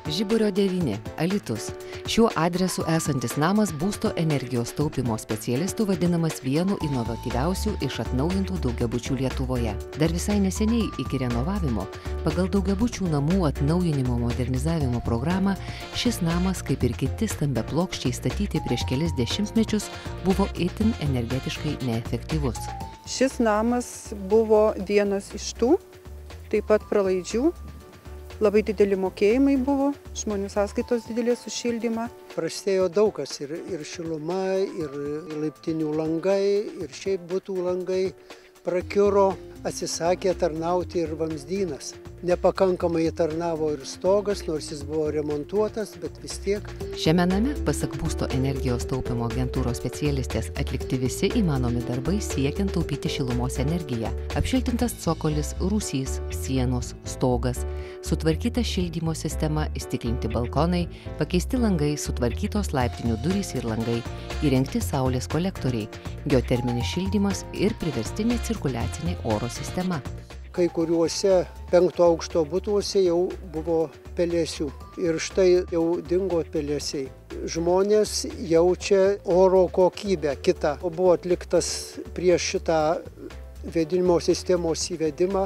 Žiburio 9, Alytus. Šiuo adresu esantis namas būsto energijos taupymo specialistų vadinamas vienu inovatyviausių iš atnaujintų daugiabučių Lietuvoje. Dar visai neseniai iki renovavimo, pagal daugiabučių namų atnaujinimo modernizavimo programą, šis namas, kaip ir kiti stambiaplokščiai statyti prieš kelis dešimtmečius, buvo itin energetiškai neefektyvus. Šis namas buvo vienas iš tų, taip pat pralaidžių. Labai dideli mokėjimai buvo, žmonių sąskaitos didelės už šildymą. Prastėjo daug kas, ir šiluma, ir laiptinių langai, ir šiaip butų langai prakiuro, atsisakė tarnauti ir vamzdynas. Nepakankamai tarnavo ir stogas, nors jis buvo remontuotas, bet vis tiek. Šiame name, pasak būsto energijos taupymo agentūros specialistės, atlikti visi įmanomi darbai siekiant taupyti šilumos energiją. Apšiltintas cokolis, rūsys, sienos, stogas, sutvarkyta šildymo sistema, įstiklinti balkonai, pakeisti langai, sutvarkytos laiptinių durys ir langai, įrengti saulės kolektoriai, geoterminis šildymas ir priverstinė cirkuliacinė oro sistema. Kai kuriuose 5 aukšto butuose jau buvo pelėsių ir štai jau dingo pelėsiai. Žmonės jaučia oro kokybę kitą. Buvo atliktas prieš šitą vėdinimo sistemos įvedimą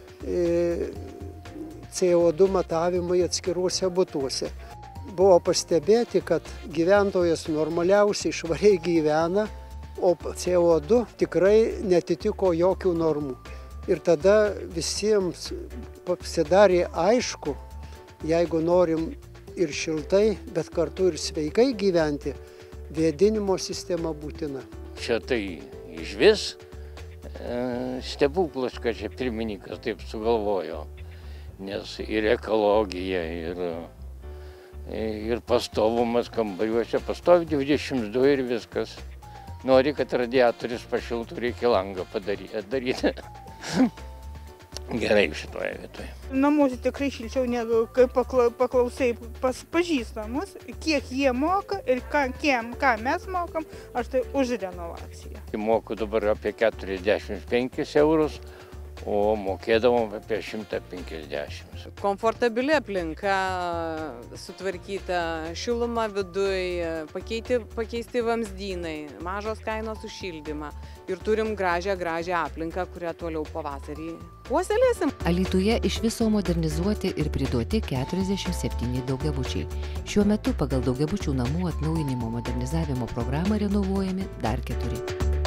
CO2 matavimai atskiruose butuose. Buvo pastebėti, kad gyventojas normaliausiai švariai gyvena, o CO2 tikrai netitiko jokių normų. Ir tada visiems pasidarė aišku, jeigu norim ir šiltai, bet kartu ir sveikai gyventi, vėdinimo sistema būtina. Čia tai išvis stebuklas, kad čia pirmininkas taip sugalvojo, nes ir ekologija, ir pastovumas kambariuose, pastovi 22 ir viskas. Nori, kad radiatorius pašiltų, reikia langą daryti. Gerai šitoje vietoje. Namuose tikrai šilčiau negu kai paklausai pažįstamus, kiek jie moka ir ką mes mokam, aš tai už renovaciją. Moku dabar apie 45 eurus, o mokėdavom apie 150. Komfortabili aplinka, sutvarkyta šiluma viduj, pakeisti vamzdynai, mažos kainos už šildymą ir turim gražią aplinką, kurią toliau pavasarį puoselėsim. Alytuje iš viso modernizuoti ir priduoti 47 daugiabučiai. Šiuo metu pagal daugiabučių namų atnaujinimo modernizavimo programą renovuojami dar 4.